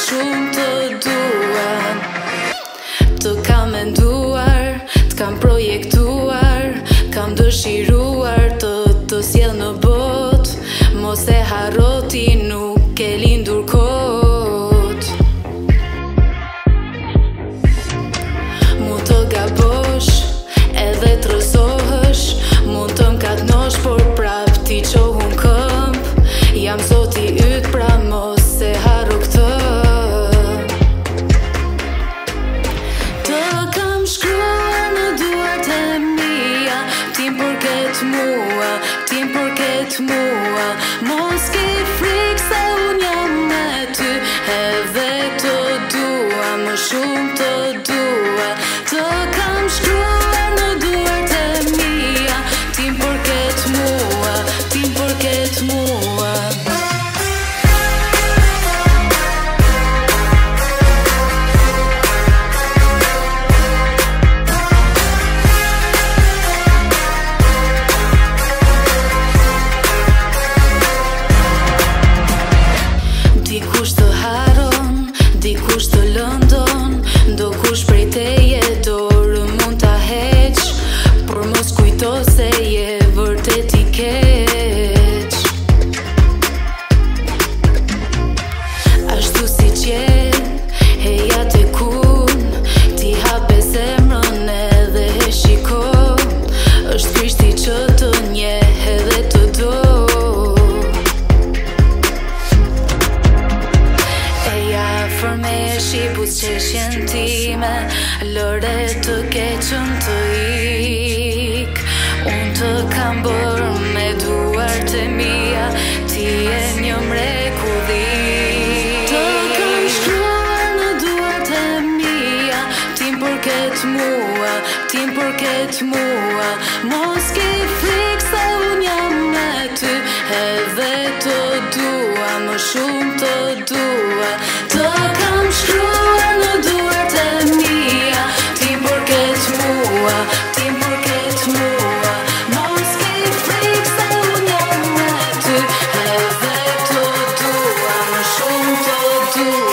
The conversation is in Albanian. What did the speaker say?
shumë të dua. Të kam menduar, të kam projektuar, kam dëshiruar të sjell në bot. Mos e harro ti nuk e lindur kot. Mund të gabosh edhe të rëzohësh, mund të m'katnosh por prap ti qohun këmp. Jam zoti yt pra mos e harro këtë. Të kam shkruar në duart e mia, tim përket mua, tim përket mua. Mos ke frikë se unë jam me ty, edhe të dua, më shumë të dua. Të kam shkruar në duart e mia, tim përket mua, tim përket mua. Dikush të haron, dikush të lëndon, do kush prej teje dorë mund ta heq, por mos kujto se je vërtet i keq. Ashtu si qenë, heja te kun, ti hape zemrën edhe e shiko. Është Krishti që të njeh edhe të do. Forme e shqipus qeshjen time, lëre të keqën të ik. Unë të kam bërë me duart e mia, ti e një mrekulli. Të kam shkruar në duart e mia, tim përket mua, tim përket mua. Mos ke frikë se unë jam me ty, edhe të dua, më shumë të dua. Të kam shkruar në duart e mia, tim përket mua, tim përket mua. Mos ke frikë se unë jam me ty, edhe të dua, më shumë të dua.